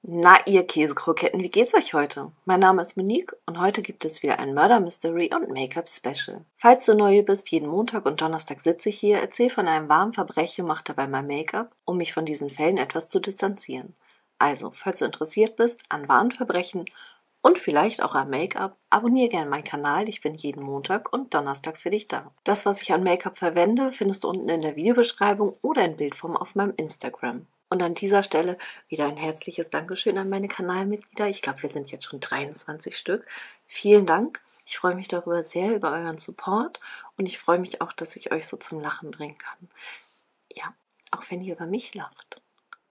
Na, ihr Käsekroketten, wie geht's euch heute? Mein Name ist Monique und heute gibt es wieder ein Murder Mystery und Make-up Special. Falls du neu bist, jeden Montag und Donnerstag sitze ich hier, erzähle von einem wahren Verbrechen und mache dabei mein Make-up, um mich von diesen Fällen etwas zu distanzieren. Also, falls du interessiert bist an wahren Verbrechen und vielleicht auch am Make-up, abonniere gerne meinen Kanal, ich bin jeden Montag und Donnerstag für dich da. Das, was ich an Make-up verwende, findest du unten in der Videobeschreibung oder in Bildform auf meinem Instagram. Und an dieser Stelle wieder ein herzliches Dankeschön an meine Kanalmitglieder. Ich glaube, wir sind jetzt schon 23 Stück. Vielen Dank. Ich freue mich darüber sehr, über euren Support. Und ich freue mich auch, dass ich euch so zum Lachen bringen kann. Ja, auch wenn ihr über mich lacht.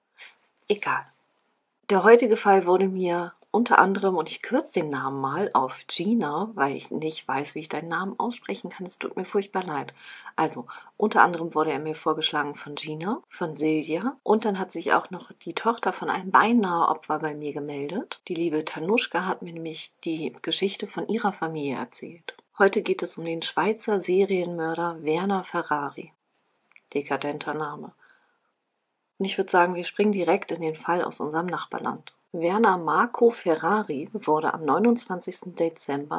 Egal. Der heutige Fall wurde mir unter anderem, und ich kürze den Namen mal auf Gina, weil ich nicht weiß, wie ich deinen Namen aussprechen kann. Es tut mir furchtbar leid. Also, unter anderem wurde er mir vorgeschlagen von Gina, von Silja. Und dann hat sich auch noch die Tochter von einem beinahe Opfer bei mir gemeldet. Die liebe Tanuschka hat mir nämlich die Geschichte von ihrer Familie erzählt. Heute geht es um den Schweizer Serienmörder Werner Ferrari. Dekadenter Name. Und ich würde sagen, wir springen direkt in den Fall aus unserem Nachbarland. Werner Marco Ferrari wurde am 29. Dezember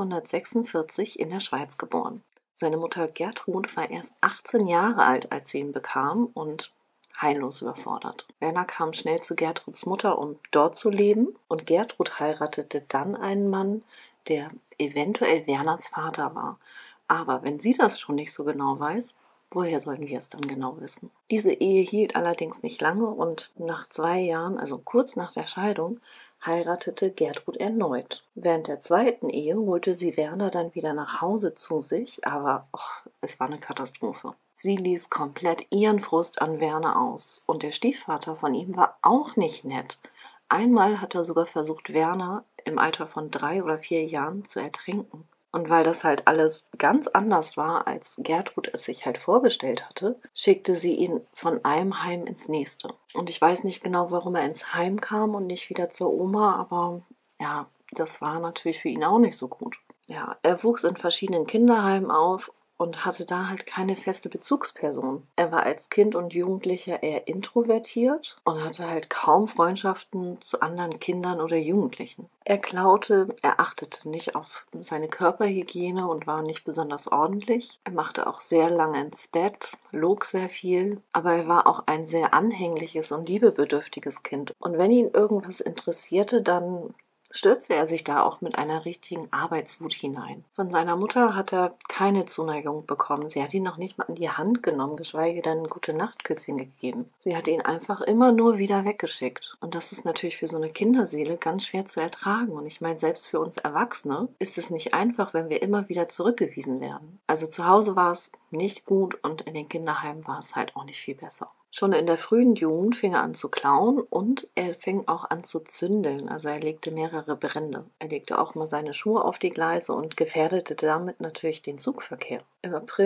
1946 in der Schweiz geboren. Seine Mutter Gertrud war erst 18 Jahre alt, als sie ihn bekam und heillos überfordert. Werner kam schnell zu Gertruds Mutter, um dort zu leben, und Gertrud heiratete dann einen Mann, der eventuell Werners Vater war. Aber wenn sie das schon nicht so genau weiß, woher sollen wir es dann genau wissen? Diese Ehe hielt allerdings nicht lange und nach 2 Jahren, also kurz nach der Scheidung, heiratete Gertrud erneut. Während der zweiten Ehe holte sie Werner dann wieder nach Hause zu sich, aber es war eine Katastrophe. Sie ließ komplett ihren Frust an Werner aus und der Stiefvater von ihm war auch nicht nett. Einmal hat er sogar versucht, Werner im Alter von 3 oder 4 Jahren zu ertränken. Und weil das halt alles ganz anders war, als Gertrud es sich halt vorgestellt hatte, schickte sie ihn von einem Heim ins nächste. Und ich weiß nicht genau, warum er ins Heim kam und nicht wieder zur Oma, aber ja, das war natürlich für ihn auch nicht so gut. Ja, er wuchs in verschiedenen Kinderheimen auf und hatte da halt keine feste Bezugsperson. Er war als Kind und Jugendlicher eher introvertiert und hatte halt kaum Freundschaften zu anderen Kindern oder Jugendlichen. Er klaute, er achtete nicht auf seine Körperhygiene und war nicht besonders ordentlich. Er machte auch sehr lange ins Bett, log sehr viel, aber er war auch ein sehr anhängliches und liebebedürftiges Kind. Und wenn ihn irgendwas interessierte, dann stürzte er sich da auch mit einer richtigen Arbeitswut hinein. Von seiner Mutter hat er keine Zuneigung bekommen. Sie hat ihn noch nicht mal in die Hand genommen, geschweige denn ein Gute-Nacht-Küsschen gegeben. Sie hat ihn einfach immer nur wieder weggeschickt. Und das ist natürlich für so eine Kinderseele ganz schwer zu ertragen. Und ich meine, selbst für uns Erwachsene ist es nicht einfach, wenn wir immer wieder zurückgewiesen werden. Also zu Hause war es nicht gut und in den Kinderheimen war es halt auch nicht viel besser. Schon in der frühen Jugend fing er an zu klauen und er fing auch an zu zündeln. Also er legte mehrere Brände. Er legte auch mal seine Schuhe auf die Gleise und gefährdete damit natürlich den Zugverkehr. Im April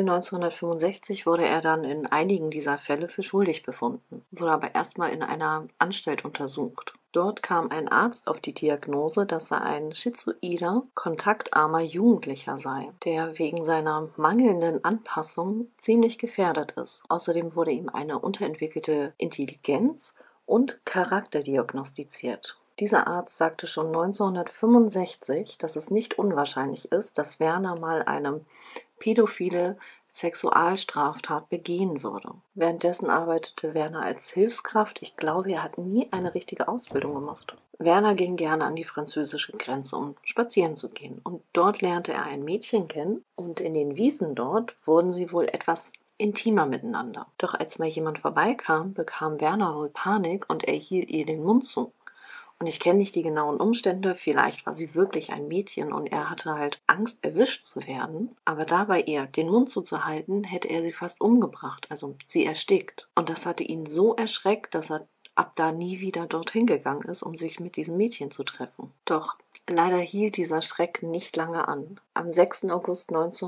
1965 wurde er dann in einigen dieser Fälle für schuldig befunden, wurde aber erstmal in einer Anstalt untersucht. Dort kam ein Arzt auf die Diagnose, dass er ein schizoider, kontaktarmer Jugendlicher sei, der wegen seiner mangelnden Anpassung ziemlich gefährdet ist. Außerdem wurde ihm eine unterentwickelte Intelligenz und Charakter diagnostiziert. Dieser Arzt sagte schon 1965, dass es nicht unwahrscheinlich ist, dass Werner mal eine pädophile Sexualstraftat begehen würde. Währenddessen arbeitete Werner als Hilfskraft. Ich glaube, er hat nie eine richtige Ausbildung gemacht. Werner ging gerne an die französische Grenze, um spazieren zu gehen. Und dort lernte er ein Mädchen kennen. Und in den Wiesen dort wurden sie wohl etwas intimer miteinander. Doch als mal jemand vorbeikam, bekam Werner wohl Panik und er hielt ihr den Mund zu. Und ich kenne nicht die genauen Umstände, vielleicht war sie wirklich ein Mädchen und er hatte halt Angst, erwischt zu werden. Aber dabei ihr den Mund zuzuhalten, hätte er sie fast umgebracht, also sie erstickt. Und das hatte ihn so erschreckt, dass er ab da nie wieder dorthin gegangen ist, um sich mit diesem Mädchen zu treffen. Doch leider hielt dieser Schreck nicht lange an. Am 6. August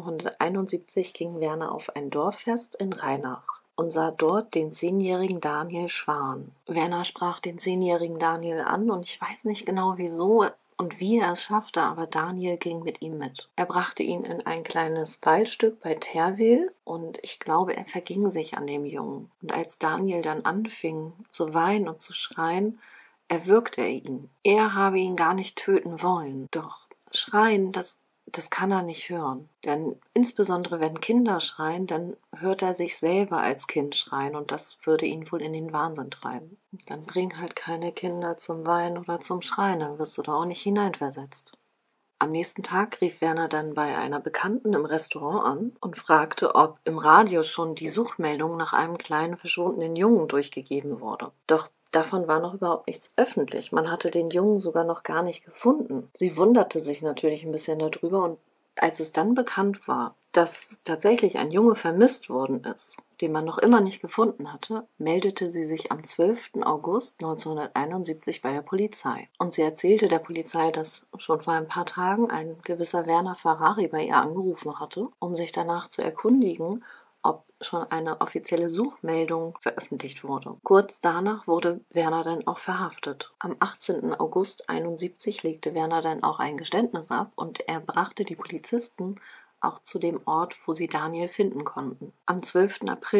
1971 ging Werner auf ein Dorffest in Rheinach und sah dort den 10-jährigen Daniel Schwan. Werner sprach den 10-jährigen Daniel an und ich weiß nicht genau wieso und wie er es schaffte, aber Daniel ging mit ihm mit. Er brachte ihn in ein kleines Waldstück bei Terwil und ich glaube, er verging sich an dem Jungen. Und als Daniel dann anfing zu weinen und zu schreien, erwürgte er ihn. Er habe ihn gar nicht töten wollen. Doch schreien, das kann er nicht hören. Denn insbesondere wenn Kinder schreien, dann hört er sich selber als Kind schreien und das würde ihn wohl in den Wahnsinn treiben. Dann bring halt keine Kinder zum Weinen oder zum Schreien, dann wirst du da auch nicht hineinversetzt. Am nächsten Tag rief Werner dann bei einer Bekannten im Restaurant an und fragte, ob im Radio schon die Suchmeldung nach einem kleinen verschwundenen Jungen durchgegeben wurde. Doch davon war noch überhaupt nichts öffentlich. Man hatte den Jungen sogar noch gar nicht gefunden. Sie wunderte sich natürlich ein bisschen darüber und als es dann bekannt war, dass tatsächlich ein Junge vermisst worden ist, den man noch immer nicht gefunden hatte, meldete sie sich am 12. August 1971 bei der Polizei. Und sie erzählte der Polizei, dass schon vor ein paar Tagen ein gewisser Werner Ferrari bei ihr angerufen hatte, um sich danach zu erkundigen, ob schon eine offizielle Suchmeldung veröffentlicht wurde. Kurz danach wurde Werner dann auch verhaftet. Am 18. August 1971 legte Werner dann auch ein Geständnis ab und er brachte die Polizisten auch zu dem Ort, wo sie Daniel finden konnten. Am 12. April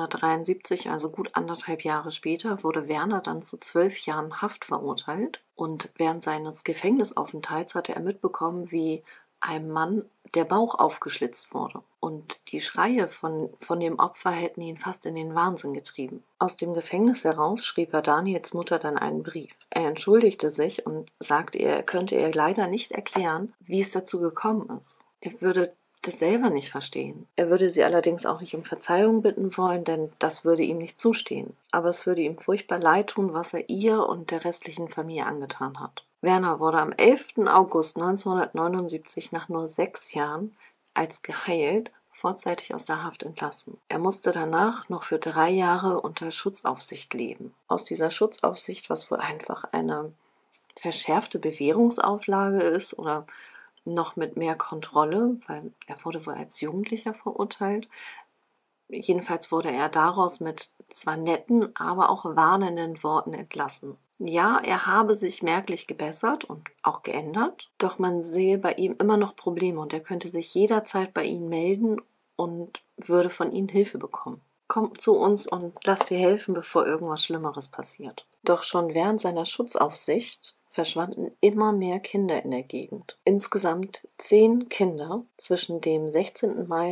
1973, also gut 1,5 Jahre später, wurde Werner dann zu 12 Jahren Haft verurteilt und während seines Gefängnisaufenthalts hatte er mitbekommen, wie einem Mann der Bauch aufgeschlitzt wurde. Und die Schreie von dem Opfer hätten ihn fast in den Wahnsinn getrieben. Aus dem Gefängnis heraus schrieb er Daniels Mutter dann einen Brief. Er entschuldigte sich und sagte, er könnte ihr leider nicht erklären, wie es dazu gekommen ist. Er würde das selber nicht verstehen. Er würde sie allerdings auch nicht um Verzeihung bitten wollen, denn das würde ihm nicht zustehen. Aber es würde ihm furchtbar leid tun, was er ihr und der restlichen Familie angetan hat. Werner wurde am 11. August 1979 nach nur 6 Jahren als geheilt vorzeitig aus der Haft entlassen. Er musste danach noch für 3 Jahre unter Schutzaufsicht leben. Aus dieser Schutzaufsicht, was wohl einfach eine verschärfte Bewährungsauflage ist oder noch mit mehr Kontrolle, weil er wurde wohl als Jugendlicher verurteilt. Jedenfalls wurde er daraus mit zwar netten, aber auch warnenden Worten entlassen. Ja, er habe sich merklich gebessert und auch geändert, doch man sehe bei ihm immer noch Probleme und er könnte sich jederzeit bei ihnen melden und würde von ihnen Hilfe bekommen. Kommt zu uns und lasst dir helfen, bevor irgendwas Schlimmeres passiert. Doch schon während seiner Schutzaufsicht verschwanden immer mehr Kinder in der Gegend. Insgesamt 10 Kinder zwischen dem 16. Mai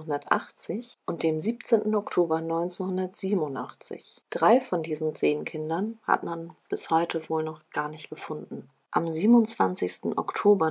1980 und dem 17. Oktober 1987. 3 von diesen 10 Kindern hat man bis heute wohl noch gar nicht gefunden. Am 27. Oktober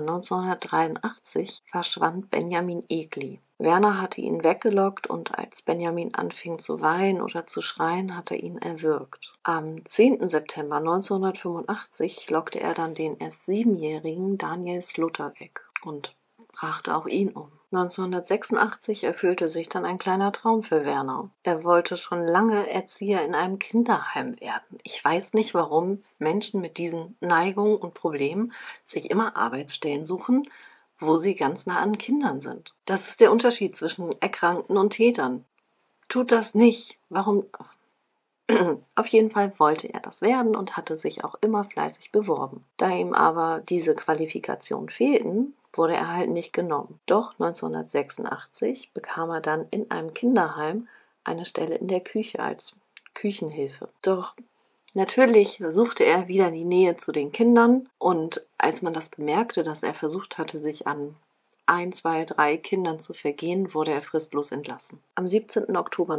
1983 verschwand Benjamin Egli. Werner hatte ihn weggelockt und als Benjamin anfing zu weinen oder zu schreien, hat er ihn erwürgt. Am 10. September 1985 lockte er dann den erst 7-jährigen Daniel Slutter weg und brachte auch ihn um. 1986 erfüllte sich dann ein kleiner Traum für Werner. Er wollte schon lange Erzieher in einem Kinderheim werden. Ich weiß nicht, warum Menschen mit diesen Neigungen und Problemen sich immer Arbeitsstellen suchen, wo sie ganz nah an Kindern sind. Das ist der Unterschied zwischen Erkrankten und Tätern. Tut das nicht. Warum? Auf jeden Fall wollte er das werden und hatte sich auch immer fleißig beworben. Da ihm aber diese Qualifikationen fehlten, wurde er halt nicht genommen. Doch 1986 bekam er dann in einem Kinderheim eine Stelle in der Küche als Küchenhilfe. Doch natürlich suchte er wieder die Nähe zu den Kindern und als man das bemerkte, dass er versucht hatte, sich an 1, 2, 3 Kindern zu vergehen, wurde er fristlos entlassen. Am 17. Oktober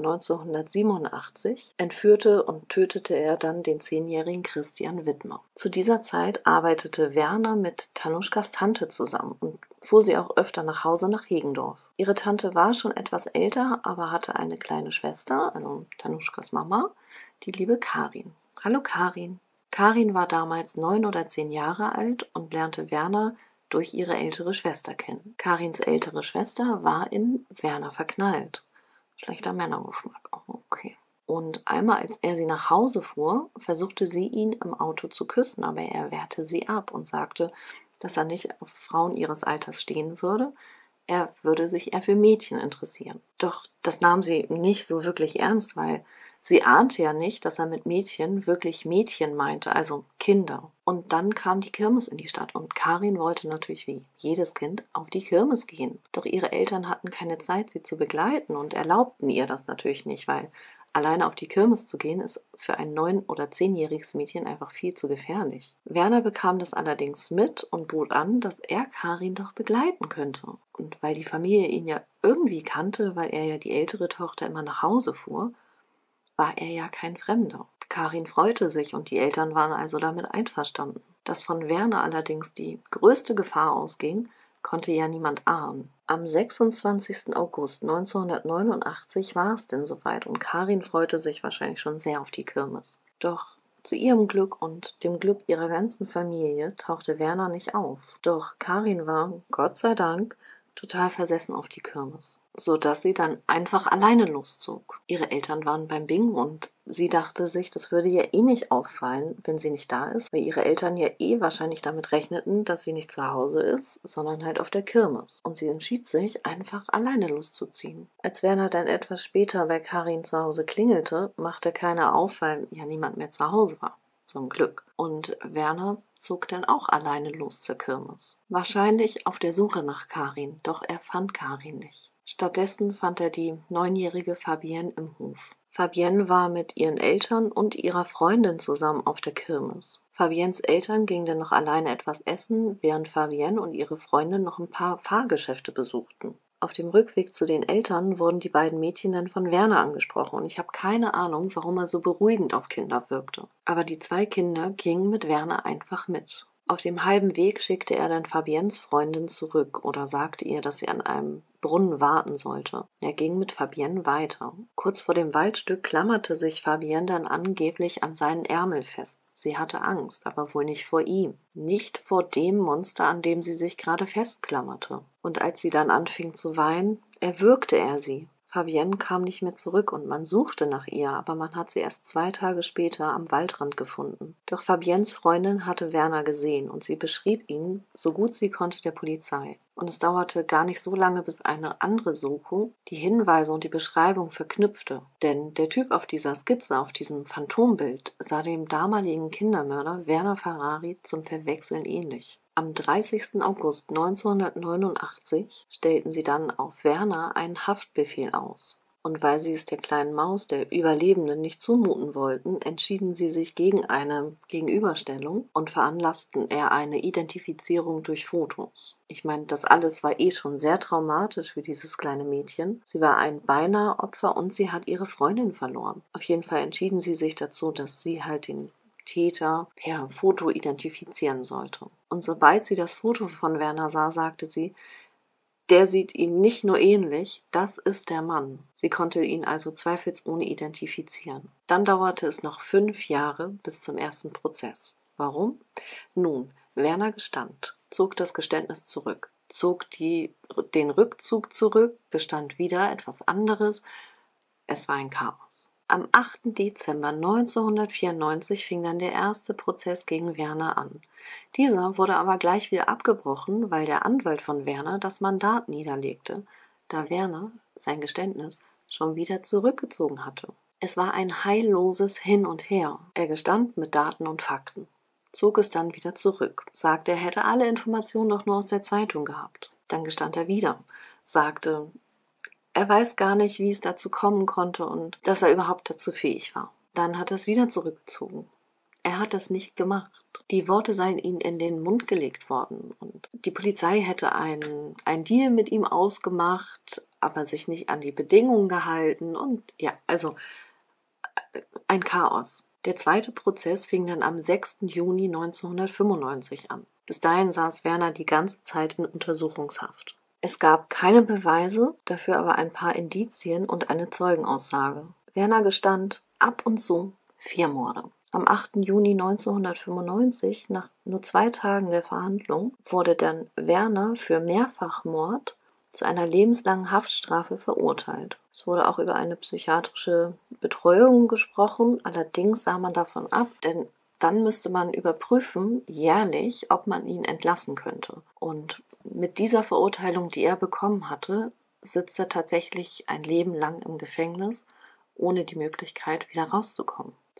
1987 entführte und tötete er dann den 10-jährigen Christian Wittmer. Zu dieser Zeit arbeitete Werner mit Tanuschkas Tante zusammen und fuhr sie auch öfter nach Hause nach Hegendorf. Ihre Tante war schon etwas älter, aber hatte eine kleine Schwester, also Tanuschkas Mama, die liebe Karin. Hallo Karin. Karin war damals 9 oder 10 Jahre alt und lernte Werner durch ihre ältere Schwester kennen. Karins ältere Schwester war in Werner verknallt. Schlechter Männergeschmack. Oh, okay. Und einmal, als er sie nach Hause fuhr, versuchte sie ihn im Auto zu küssen, aber er wehrte sie ab und sagte, dass er nicht auf Frauen ihres Alters stehen würde. Er würde sich eher für Mädchen interessieren. Doch das nahm sie nicht so wirklich ernst, weil sie ahnte ja nicht, dass er mit Mädchen wirklich Mädchen meinte, also Kinder. Und dann kam die Kirmes in die Stadt und Karin wollte natürlich wie jedes Kind auf die Kirmes gehen. Doch ihre Eltern hatten keine Zeit, sie zu begleiten und erlaubten ihr das natürlich nicht, weil Alleine auf die Kirmes zu gehen, ist für ein 9- oder 10-jähriges Mädchen einfach viel zu gefährlich. Werner bekam das allerdings mit und bot an, dass er Karin doch begleiten könnte. Und weil die Familie ihn ja irgendwie kannte, weil er ja die ältere Tochter immer nach Hause fuhr, war er ja kein Fremder. Karin freute sich und die Eltern waren also damit einverstanden. Dass von Werner allerdings die größte Gefahr ausging, konnte ja niemand ahnen. Am 26. August 1989 war es denn soweit und Karin freute sich wahrscheinlich schon sehr auf die Kirmes. Doch zu ihrem Glück und dem Glück ihrer ganzen Familie tauchte Werner nicht auf. Doch Karin war, Gott sei Dank, total versessen auf die Kirmes, sodass sie dann einfach alleine loszog. Ihre Eltern waren beim Bingo und sie dachte sich, das würde ihr eh nicht auffallen, wenn sie nicht da ist, weil ihre Eltern ja eh wahrscheinlich damit rechneten, dass sie nicht zu Hause ist, sondern halt auf der Kirmes. Und sie entschied sich, einfach alleine loszuziehen. Als Werner dann etwas später bei Karin zu Hause klingelte, machte keiner auf, weil ja niemand mehr zu Hause war. Zum Glück. Und Werner zog dann auch alleine los zur Kirmes. Wahrscheinlich auf der Suche nach Karin, doch er fand Karin nicht. Stattdessen fand er die 9-jährige Fabienne im Hof. Fabienne war mit ihren Eltern und ihrer Freundin zusammen auf der Kirmes. Fabiennes Eltern gingen dann noch alleine etwas essen, während Fabienne und ihre Freundin noch ein paar Fahrgeschäfte besuchten. Auf dem Rückweg zu den Eltern wurden die beiden Mädchen dann von Werner angesprochen und ich habe keine Ahnung, warum er so beruhigend auf Kinder wirkte. Aber die 2 Kinder gingen mit Werner einfach mit. Auf dem halben Weg schickte er dann Fabiennes Freundin zurück oder sagte ihr, dass sie an einem Brunnen warten sollte. Er ging mit Fabienne weiter. Kurz vor dem Waldstück klammerte sich Fabienne dann angeblich an seinen Ärmel fest. Sie hatte Angst, aber wohl nicht vor ihm. Nicht vor dem Monster, an dem sie sich gerade festklammerte. Und als sie dann anfing zu weinen, erwürgte er sie. Fabienne kam nicht mehr zurück und man suchte nach ihr, aber man hat sie erst 2 Tage später am Waldrand gefunden. Doch Fabiennes Freundin hatte Werner gesehen und sie beschrieb ihn, so gut sie konnte, der Polizei. Und es dauerte gar nicht so lange, bis eine andere Soko die Hinweise und die Beschreibung verknüpfte. Denn der Typ auf dieser Skizze, auf diesem Phantombild, sah dem damaligen Kindermörder Werner Ferrari zum Verwechseln ähnlich. Am 30. August 1989 stellten sie dann auf Werner einen Haftbefehl aus. Und weil sie es der kleinen Maus, der Überlebenden, nicht zumuten wollten, entschieden sie sich gegen eine Gegenüberstellung und veranlassten er eine Identifizierung durch Fotos. Ich meine, das alles war eh schon sehr traumatisch für dieses kleine Mädchen. Sie war ein beinahe Opfer und sie hat ihre Freundin verloren. Auf jeden Fall entschieden sie sich dazu, dass sie halt den Täter per Foto identifizieren sollte. Und sobald sie das Foto von Werner sah, sagte sie, der sieht ihm nicht nur ähnlich, das ist der Mann. Sie konnte ihn also zweifelsohne identifizieren. Dann dauerte es noch 5 Jahre bis zum ersten Prozess. Warum? Nun, Werner gestand, zog das Geständnis zurück, zog den Rückzug zurück, gestand wieder etwas anderes. Es war ein Chaos. Am 8. Dezember 1994 fing dann der erste Prozess gegen Werner an. Dieser wurde aber gleich wieder abgebrochen, weil der Anwalt von Werner das Mandat niederlegte, da Werner sein Geständnis schon wieder zurückgezogen hatte. Es war ein heilloses Hin und Her. Er gestand mit Daten und Fakten, zog es dann wieder zurück, sagte, er hätte alle Informationen doch nur aus der Zeitung gehabt. Dann gestand er wieder, sagte, er weiß gar nicht, wie es dazu kommen konnte und dass er überhaupt dazu fähig war. Dann hat er es wieder zurückgezogen. Er hat das nicht gemacht. Die Worte seien ihm in den Mund gelegt worden und die Polizei hätte einen Deal mit ihm ausgemacht, aber sich nicht an die Bedingungen gehalten und ja, also ein Chaos. Der zweite Prozess fing dann am 6. Juni 1995 an. Bis dahin saß Werner die ganze Zeit in Untersuchungshaft. Es gab keine Beweise, dafür aber ein paar Indizien und eine Zeugenaussage. Werner gestand ab und zu 4 Morde. Am 8. Juni 1995, nach nur 2 Tagen der Verhandlung, wurde dann Werner für Mehrfachmord zu einer lebenslangen Haftstrafe verurteilt. Es wurde auch über eine psychiatrische Betreuung gesprochen, allerdings sah man davon ab, denn dann müsste man überprüfen, jährlich, ob man ihn entlassen könnte. Und mit dieser Verurteilung, die er bekommen hatte, sitzt er tatsächlich ein Leben lang im Gefängnis, ohne die Möglichkeit, wieder rauszukommen.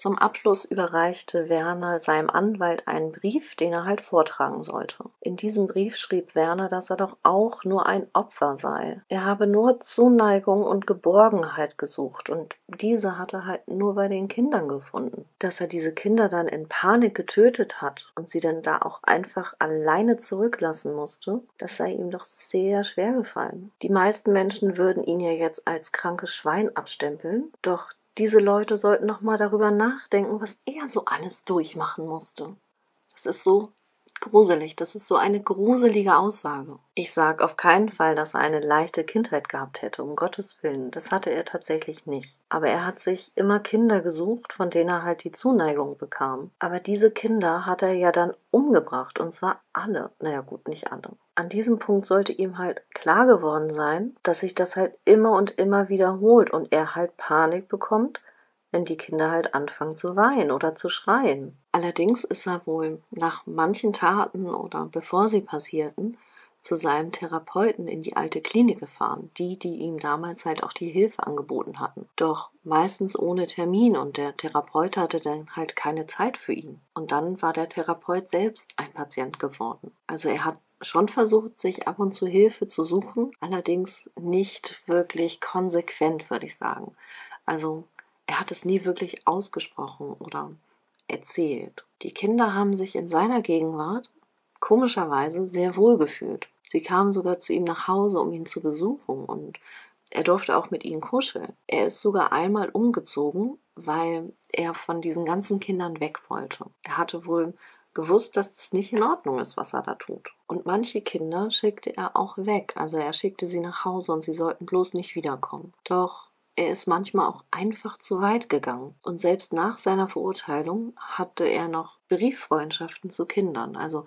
Zum Abschluss überreichte Werner seinem Anwalt einen Brief, den er halt vortragen sollte. In diesem Brief schrieb Werner, dass er doch auch nur ein Opfer sei. Er habe nur Zuneigung und Geborgenheit gesucht und diese hat er halt nur bei den Kindern gefunden. Dass er diese Kinder dann in Panik getötet hat und sie dann da auch einfach alleine zurücklassen musste, das sei ihm doch sehr schwer gefallen. Die meisten Menschen würden ihn ja jetzt als krankes Schwein abstempeln, doch diese Leute sollten noch mal darüber nachdenken, was er so alles durchmachen musste. Das ist so gruselig, das ist so eine gruselige Aussage. Ich sage auf keinen Fall, dass er eine leichte Kindheit gehabt hätte, um Gottes Willen. Das hatte er tatsächlich nicht. Aber er hat sich immer Kinder gesucht, von denen er halt die Zuneigung bekam. Aber diese Kinder hat er ja dann umgebracht, und zwar alle. Naja gut, nicht alle. An diesem Punkt sollte ihm halt klar geworden sein, dass sich das halt immer und immer wiederholt und er halt Panik bekommt, wenn die Kinder halt anfangen zu weinen oder zu schreien. Allerdings ist er wohl nach manchen Taten oder bevor sie passierten, zu seinem Therapeuten in die alte Klinik gefahren, die ihm damals halt auch die Hilfe angeboten hatten. Doch meistens ohne Termin und der Therapeut hatte dann halt keine Zeit für ihn. Und dann war der Therapeut selbst ein Patient geworden. Also er hat schon versucht, sich ab und zu Hilfe zu suchen, allerdings nicht wirklich konsequent, würde ich sagen. Also er hat es nie wirklich ausgesprochen oder erzählt. Die Kinder haben sich in seiner Gegenwart komischerweise sehr wohl gefühlt. Sie kamen sogar zu ihm nach Hause, um ihn zu besuchen, und er durfte auch mit ihnen kuscheln. Er ist sogar einmal umgezogen, weil er von diesen ganzen Kindern weg wollte. Er hatte wohl gewusst, dass das nicht in Ordnung ist, was er da tut. Und manche Kinder schickte er auch weg. Also er schickte sie nach Hause und sie sollten bloß nicht wiederkommen. Doch er ist manchmal auch einfach zu weit gegangen. Und selbst nach seiner Verurteilung hatte er noch Brieffreundschaften zu Kindern. Also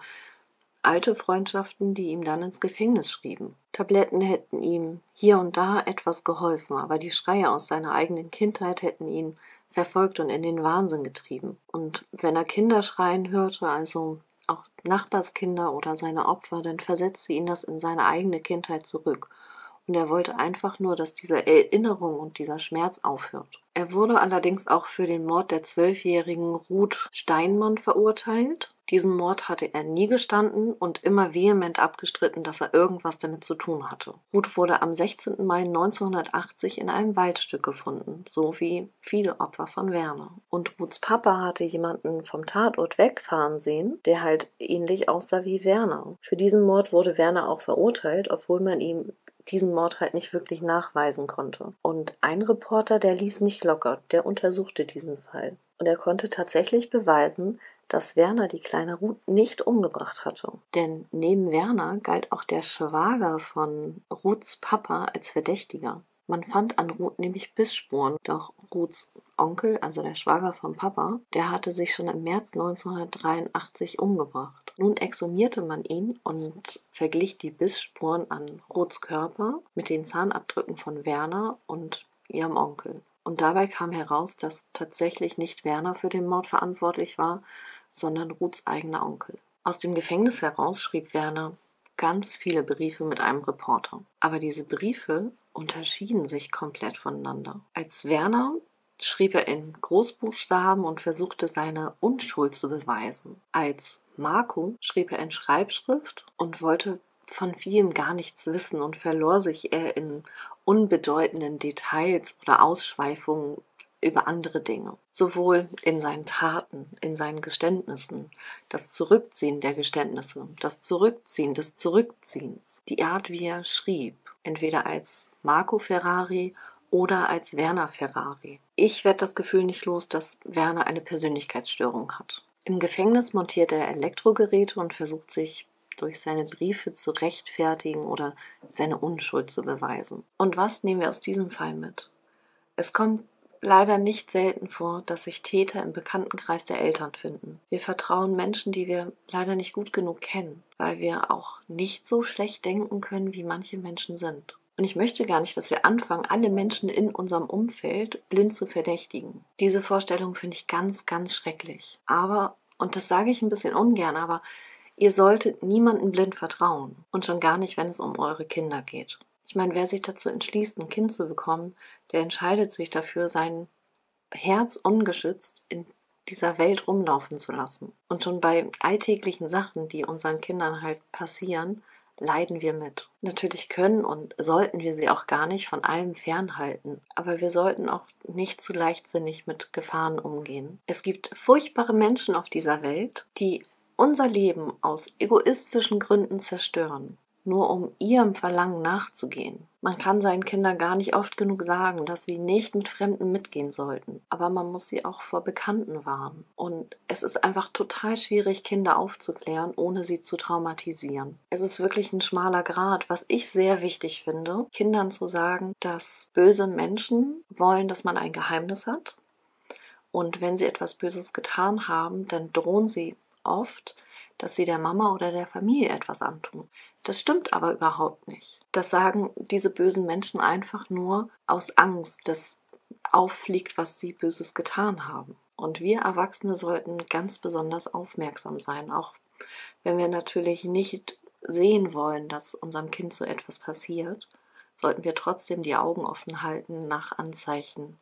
alte Freundschaften, die ihm dann ins Gefängnis schrieben. Tabletten hätten ihm hier und da etwas geholfen, aber die Schreie aus seiner eigenen Kindheit hätten ihn verfolgt und in den Wahnsinn getrieben. Und wenn er Kinder schreien hörte, also auch Nachbarskinder oder seine Opfer, dann versetzte ihn das in seine eigene Kindheit zurück. Und er wollte einfach nur, dass diese Erinnerung und dieser Schmerz aufhört. Er wurde allerdings auch für den Mord der 12-jährigen Ruth Steinmann verurteilt. Diesen Mord hatte er nie gestanden und immer vehement abgestritten, dass er irgendwas damit zu tun hatte. Ruth wurde am 16. Mai 1980 in einem Waldstück gefunden, so wie viele Opfer von Werner. Und Ruths Papa hatte jemanden vom Tatort wegfahren sehen, der halt ähnlich aussah wie Werner. Für diesen Mord wurde Werner auch verurteilt, obwohl man ihm diesen Mord halt nicht wirklich nachweisen konnte. Und ein Reporter, der ließ nicht locker, der untersuchte diesen Fall. Und er konnte tatsächlich beweisen, dass Werner die kleine Ruth nicht umgebracht hatte. Denn neben Werner galt auch der Schwager von Ruths Papa als Verdächtiger. Man fand an Ruth nämlich Bissspuren, doch Ruths Onkel, also der Schwager vom Papa, der hatte sich schon im März 1983 umgebracht. Nun exhumierte man ihn und verglich die Bissspuren an Ruths Körper mit den Zahnabdrücken von Werner und ihrem Onkel. Und dabei kam heraus, dass tatsächlich nicht Werner für den Mord verantwortlich war, sondern Ruths eigener Onkel. Aus dem Gefängnis heraus schrieb Werner ganz viele Briefe mit einem Reporter. Aber diese Briefe unterschieden sich komplett voneinander. Als Werner schrieb er in Großbuchstaben und versuchte seine Unschuld zu beweisen. Als Marco schrieb er in Schreibschrift und wollte von vielem gar nichts wissen und verlor sich eher in unbedeutenden Details oder Ausschweifungen über andere Dinge. Sowohl in seinen Taten, in seinen Geständnissen, das Zurückziehen der Geständnisse, das Zurückziehen des Zurückziehens, die Art, wie er schrieb, entweder als Marco Ferrari oder als Werner Ferrari. Ich werde das Gefühl nicht los, dass Werner eine Persönlichkeitsstörung hat. Im Gefängnis montiert er Elektrogeräte und versucht sich durch seine Briefe zu rechtfertigen oder seine Unschuld zu beweisen. Und was nehmen wir aus diesem Fall mit? Es kommt leider nicht selten vor, dass sich Täter im Bekanntenkreis der Eltern finden. Wir vertrauen Menschen, die wir leider nicht gut genug kennen, weil wir auch nicht so schlecht denken können, wie manche Menschen sind. Und ich möchte gar nicht, dass wir anfangen, alle Menschen in unserem Umfeld blind zu verdächtigen. Diese Vorstellung finde ich ganz, ganz schrecklich. Aber, und das sage ich ein bisschen ungern, aber ihr solltet niemandem blind vertrauen. Und schon gar nicht, wenn es um eure Kinder geht. Ich meine, wer sich dazu entschließt, ein Kind zu bekommen, der entscheidet sich dafür, sein Herz ungeschützt in dieser Welt rumlaufen zu lassen. Und schon bei alltäglichen Sachen, die unseren Kindern halt passieren, leiden wir mit. Natürlich können und sollten wir sie auch gar nicht von allem fernhalten, aber wir sollten auch nicht zu leichtsinnig mit Gefahren umgehen. Es gibt furchtbare Menschen auf dieser Welt, die unser Leben aus egoistischen Gründen zerstören, nur um ihrem Verlangen nachzugehen. Man kann seinen Kindern gar nicht oft genug sagen, dass sie nicht mit Fremden mitgehen sollten, aber man muss sie auch vor Bekannten warnen. Und es ist einfach total schwierig, Kinder aufzuklären, ohne sie zu traumatisieren. Es ist wirklich ein schmaler Grat, was ich sehr wichtig finde, Kindern zu sagen, dass böse Menschen wollen, dass man ein Geheimnis hat. Und wenn sie etwas Böses getan haben, dann drohen sie oft, dass sie der Mama oder der Familie etwas antun. Das stimmt aber überhaupt nicht. Das sagen diese bösen Menschen einfach nur aus Angst, dass auffliegt, was sie Böses getan haben. Und wir Erwachsene sollten ganz besonders aufmerksam sein, auch wenn wir natürlich nicht sehen wollen, dass unserem Kind so etwas passiert, sollten wir trotzdem die Augen offen halten nach Anzeichen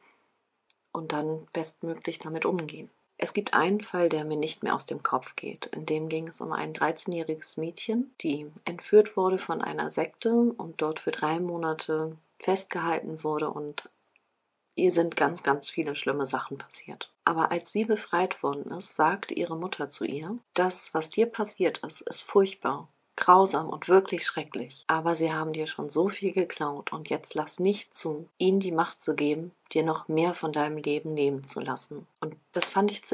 und dann bestmöglich damit umgehen. Es gibt einen Fall, der mir nicht mehr aus dem Kopf geht. In dem ging es um ein 13-jähriges Mädchen, die entführt wurde von einer Sekte und dort für 3 Monate festgehalten wurde und ihr sind ganz, ganz viele schlimme Sachen passiert. Aber als sie befreit worden ist, sagte ihre Mutter zu ihr, das, was dir passiert ist, ist furchtbar, grausam und wirklich schrecklich. Aber sie haben dir schon so viel geklaut und jetzt lass nicht zu, ihnen die Macht zu geben, dir noch mehr von deinem Leben nehmen zu lassen. Und das fand ich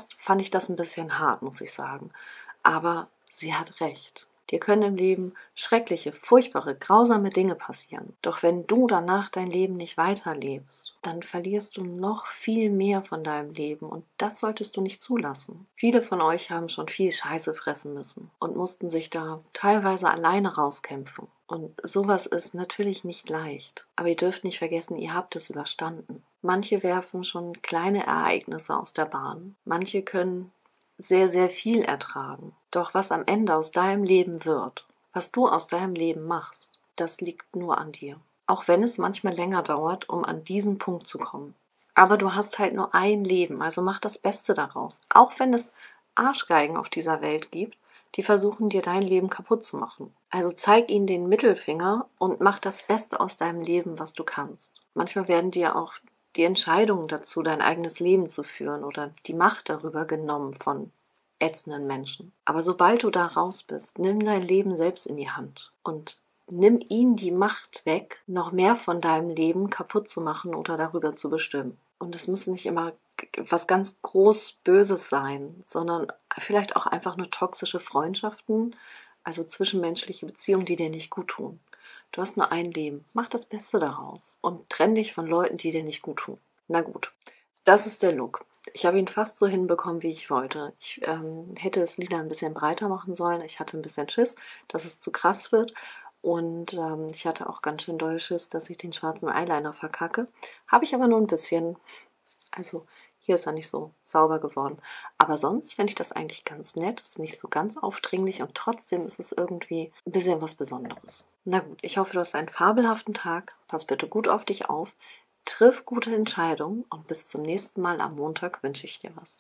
das ein bisschen hart, muss ich sagen. Aber sie hat recht. Dir können im Leben schreckliche, furchtbare, grausame Dinge passieren. Doch wenn du danach dein Leben nicht weiterlebst, dann verlierst du noch viel mehr von deinem Leben und das solltest du nicht zulassen. Viele von euch haben schon viel Scheiße fressen müssen und mussten sich da teilweise alleine rauskämpfen. Und sowas ist natürlich nicht leicht. Aber ihr dürft nicht vergessen, ihr habt es überstanden. Manche werfen schon kleine Ereignisse aus der Bahn. Manche können sehr, sehr viel ertragen. Doch was am Ende aus deinem Leben wird, was du aus deinem Leben machst, das liegt nur an dir. Auch wenn es manchmal länger dauert, um an diesen Punkt zu kommen. Aber du hast halt nur ein Leben, also mach das Beste daraus. Auch wenn es Arschgeigen auf dieser Welt gibt, die versuchen dir dein Leben kaputt zu machen. Also zeig ihnen den Mittelfinger und mach das Beste aus deinem Leben, was du kannst. Manchmal werden dir auch die Entscheidung dazu, dein eigenes Leben zu führen oder die Macht darüber genommen von ätzenden Menschen. Aber sobald du da raus bist, nimm dein Leben selbst in die Hand und nimm ihnen die Macht weg, noch mehr von deinem Leben kaputt zu machen oder darüber zu bestimmen. Und es muss nicht immer was ganz groß Böses sein, sondern vielleicht auch einfach nur toxische Freundschaften, also zwischenmenschliche Beziehungen, die dir nicht gut tun. Du hast nur ein Leben. Mach das Beste daraus und trenn dich von Leuten, die dir nicht gut tun. Na gut, das ist der Look. Ich habe ihn fast so hinbekommen, wie ich wollte. Ich hätte das Lila ein bisschen breiter machen sollen. Ich hatte ein bisschen Schiss, dass es zu krass wird. Und ich hatte auch ganz schön doll Schiss, dass ich den schwarzen Eyeliner verkacke. Habe ich aber nur ein bisschen. Also hier ist er nicht so sauber geworden. Aber sonst finde ich das eigentlich ganz nett. Ist nicht so ganz aufdringlich und trotzdem ist es irgendwie ein bisschen was Besonderes. Na gut, ich hoffe, du hast einen fabelhaften Tag. Pass bitte gut auf dich auf. Triff gute Entscheidungen und bis zum nächsten Mal am Montag wünsche ich dir was.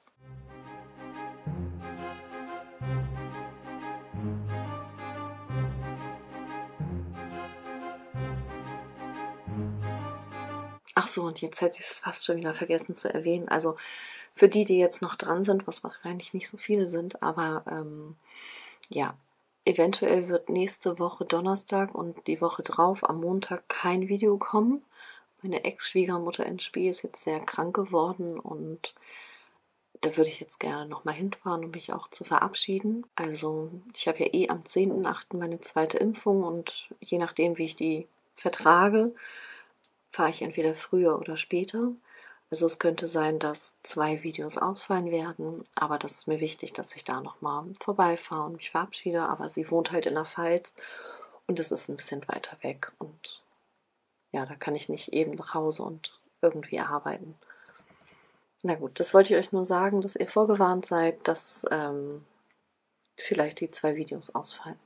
Ach so, und jetzt hätte ich es fast schon wieder vergessen zu erwähnen. Also für die, die jetzt noch dran sind, was wahrscheinlich nicht so viele sind, aber ja, eventuell wird nächste Woche Donnerstag und die Woche drauf am Montag kein Video kommen. Meine Ex-Schwiegermutter in Spee ist jetzt sehr krank geworden und da würde ich jetzt gerne nochmal hinfahren, um mich auch zu verabschieden. Also ich habe ja am 10.8. meine zweite Impfung und je nachdem, wie ich die vertrage, fahre ich entweder früher oder später. Also es könnte sein, dass 2 Videos ausfallen werden, aber das ist mir wichtig, dass ich da nochmal vorbeifahre und mich verabschiede. Aber sie wohnt halt in der Pfalz und es ist ein bisschen weiter weg und ja, da kann ich nicht eben nach Hause und irgendwie arbeiten. Na gut, das wollte ich euch nur sagen, dass ihr vorgewarnt seid, dass vielleicht die 2 Videos ausfallen.